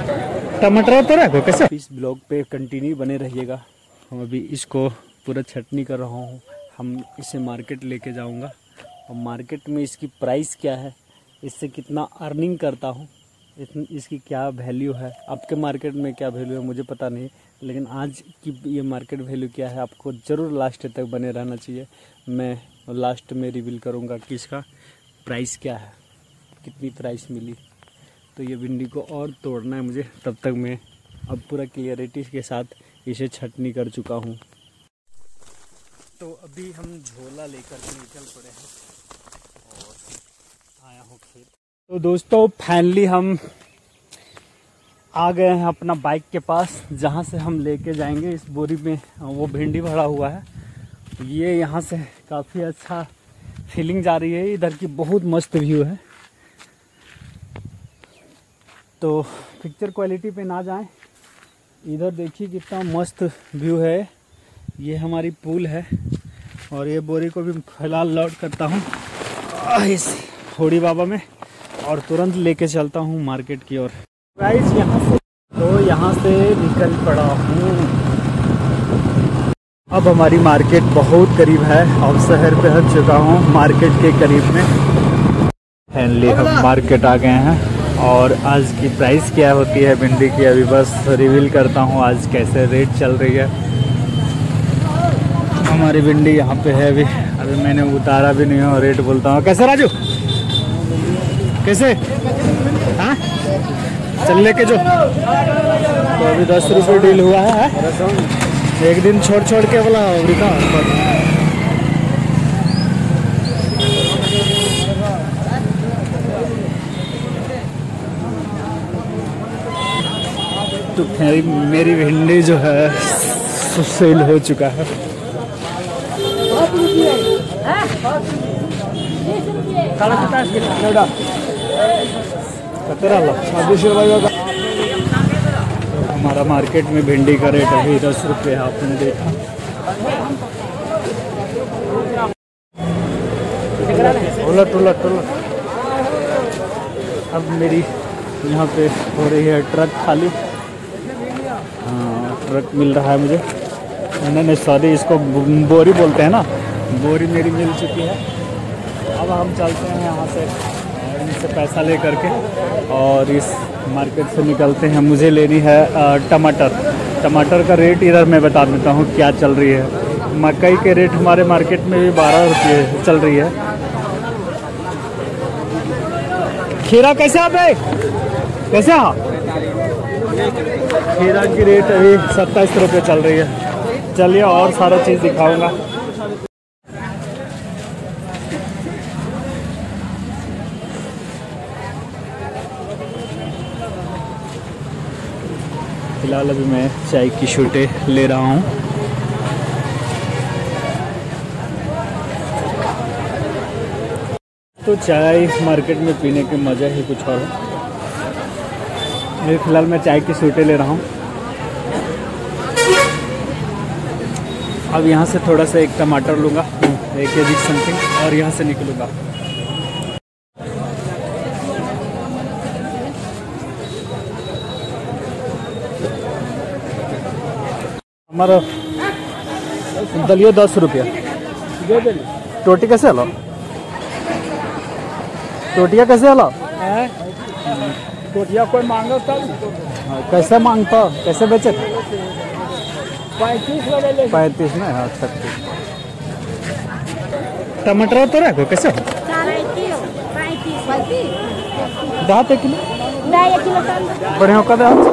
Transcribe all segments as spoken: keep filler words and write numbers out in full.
टमाटर तो रखो कैसे। इस ब्लॉग पे कंटिन्यू बने रहिएगा। हम अभी इसको पूरा छटनी कर रहा हूँ। हम इसे मार्केट लेके जाऊँगा और मार्केट में इसकी प्राइस क्या है, इससे कितना अर्निंग करता हूँ, इस, इसकी क्या वैल्यू है। आपके मार्केट में क्या वैल्यू है मुझे पता नहीं, लेकिन आज की ये मार्केट वैल्यू क्या है आपको ज़रूर लास्ट तक बने रहना चाहिए। मैं लास्ट में रिवील करूँगा कि इसका प्राइस क्या है, कितनी प्राइस मिली। तो ये भिंडी को और तोड़ना है मुझे, तब तक मैं अब पूरा क्लियरिटी के साथ इसे छटनी कर चुका हूँ। तो अभी हम झोला लेकर के निकल पड़े हैं और आया हूँ खेत। तो दोस्तों फाइनली हम आ गए हैं अपना बाइक के पास, जहाँ से हम लेके जाएंगे। इस बोरी में वो भिंडी भरा हुआ है। ये यहाँ से काफ़ी अच्छा फीलिंग जा रही है। इधर की बहुत मस्त व्यू है। तो पिक्चर क्वालिटी पे ना जाएं, इधर देखिए कितना मस्त व्यू है। ये हमारी पुल है और ये बोरी को भी फिलहाल लोड करता हूँ इस होड़ी बाबा में और तुरंत लेके चलता हूँ मार्केट की ओर। गाइस यहाँ से तो यहाँ से निकल पड़ा हूँ। अब हमारी मार्केट बहुत करीब है। अब शहर पे हट चुका हूँ मार्केट के करीब में। फाइनली हम मार्केट आ गए हैं और आज की प्राइस क्या होती है भिंडी की अभी बस रिवील करता हूँ आज कैसे रेट चल रही है। हमारी भिंडी यहाँ पे है अभी अभी मैंने उतारा भी नहीं है और रेट बोलता हूँ। कैसे राजू, कैसे? हाँ चल लेके जो। तो अभी दस रुपये डील हुआ है, एक दिन छोड़ छोड़ के बोला अमरीका। तो मेरी मेरी भिंडी जो है सेल हो चुका है। हमारा मार्केट में भिंडी का रेट अभी दस रुपये है, आपने देखा। उलट उलट उलट। अब मेरी यहाँ पे हो रही है ट्रक खाली। हाँ ट्रक मिल रहा है मुझे। नहीं नहीं सॉरी, इसको बोरी बोलते हैं ना। बोरी मेरी मिल चुकी है। अब हम चलते हैं यहाँ से और इनसे पैसा ले करके और इस मार्केट से निकलते हैं। मुझे लेनी है टमाटर। टमाटर का रेट इधर मैं बता देता हूँ क्या चल रही है। मकई के रेट हमारे मार्केट में भी बारह रुपये चल रही है। खीरा कैसे आप है? कैसे हाँ? खीरा की रेट अभी सत्ताईस रुपये चल रही है। चलिए और सारा चीज़ दिखाऊंगा। फिलहाल अभी मैं चाय की शूटें ले रहा हूँ। तो चाय मार्केट में पीने के मज़ा ही कुछ और है। अभी फिलहाल मैं चाय की शूटें ले रहा हूँ। अब यहाँ से थोड़ा सा एक टमाटर लूँगा, एक के जी समथिंग, और यहाँ से निकलूँगा। हमारा दलिया दस रुपया। टोटी कैसे हलो? टोटिया कैसे हलो? टोटिया कोई मांगा तब कैसे मांगता, कैसे बेचे? पैंतीस पैंतीस में। हाँ अच्छा ठीक। टमाटर तो रखो कैसे? दात एक किलो बढ़िया का दात।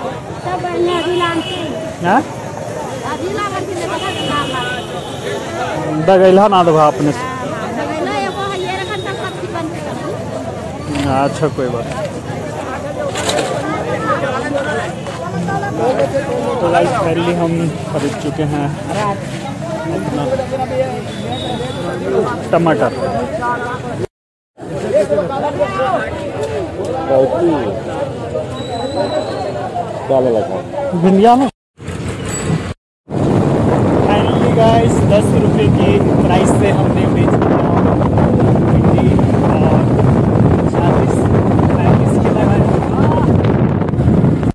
दगैला ना दो अपने से। अच्छा कोई बात। तो गाइस फाइनली हम खरीद चुके हैं अपना टमाटर। भिंडिया में फाइनली गाइस दस रुपये की प्राइस से हमने बेच दिया भिंडी और चालीस पैंतीस की लगाई।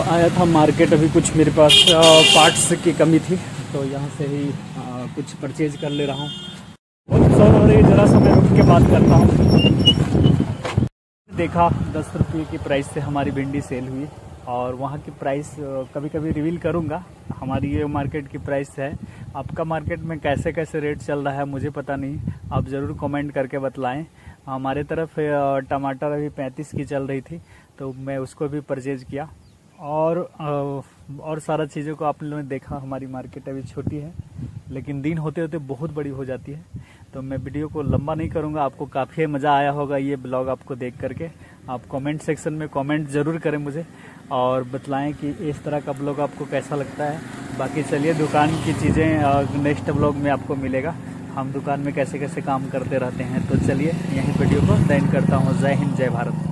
आया था मार्केट, अभी कुछ मेरे पास पार्ट्स की कमी थी तो यहाँ से ही आ, कुछ परचेज कर ले रहा हूँ। बहुत शोर हो रही है, ज़रा सा मैं रुक के बात करता हूँ। देखा दस रुपये की प्राइस से हमारी भिंडी सेल हुई और वहाँ की प्राइस कभी कभी रिवील करूँगा। हमारी ये मार्केट की प्राइस है। आपका मार्केट में कैसे कैसे रेट चल रहा है मुझे पता नहीं, आप ज़रूर कमेंट करके बतलाएं। हमारे तरफ टमाटर अभी पैंतीस की चल रही थी तो मैं उसको भी परचेज किया और और सारा चीज़ों को आप लोगों ने देखा। हमारी मार्केट अभी छोटी है लेकिन दिन होते होते बहुत बड़ी हो जाती है। तो मैं वीडियो को लंबा नहीं करूँगा, आपको काफ़ी मज़ा आया होगा ये ब्लॉग आपको देख करके। आप कमेंट सेक्शन में कमेंट ज़रूर करें मुझे और बतलाएं कि इस तरह का ब्लॉग आपको कैसा लगता है। बाकी चलिए दुकान की चीज़ें नेक्स्ट ब्लॉग में आपको मिलेगा, हम दुकान में कैसे कैसे काम करते रहते हैं। तो चलिए यहीं वीडियो को एंड करता हूँ। जय हिंद, जय भारत।